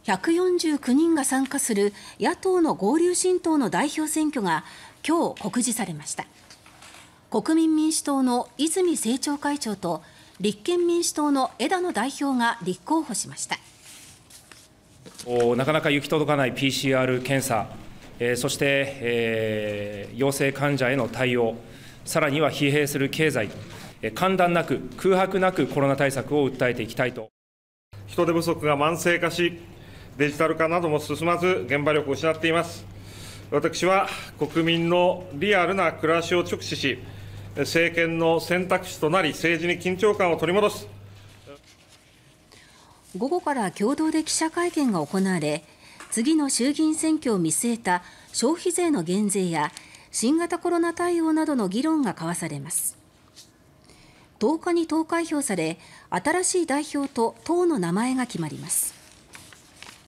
149人が参加する野党の合流新党の代表選挙が今日告示されました。国民民主党の泉政調会長と立憲民主党の枝野代表が立候補しました。 なかなか行き届かない PCR 検査、そして、陽性患者への対応、さらには疲弊する経済、間断なく、空白なくコロナ対策を訴えていきたいと。 人手不足が慢性化し、デジタル化なども進まず、現場力を失っています。私は国民のリアルな暮らしを直視し、政権の選択肢となり、政治に緊張感を取り戻す。 午後から共同で記者会見が行われ、次の衆議院選挙を見据えた消費税の減税や新型コロナ対応などの議論が交わされます。10日に投開票され、新しい代表と党の名前が決まります。